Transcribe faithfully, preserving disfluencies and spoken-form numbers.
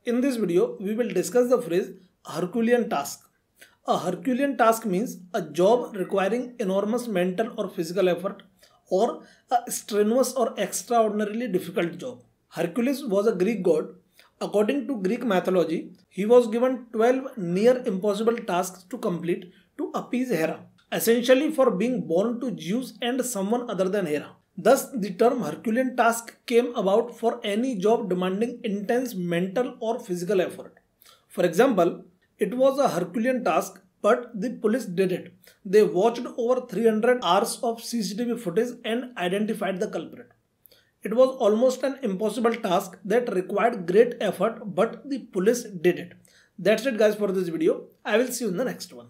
In this video, we will discuss the phrase Herculean task. A Herculean task means a job requiring enormous mental or physical effort, or a strenuous or extraordinarily difficult job. Hercules was a Greek god. According to Greek mythology, he was given twelve near impossible tasks to complete to appease Hera, essentially for being born to Zeus and someone other than Hera. Thus, the term Herculean task came about for any job demanding intense mental or physical effort. For example, it was a Herculean task, but the police did it. They watched over three hundred hours of C C T V footage and identified the culprit. It was almost an impossible task that required great effort, but the police did it. That's it guys for this video. I will see you in the next one.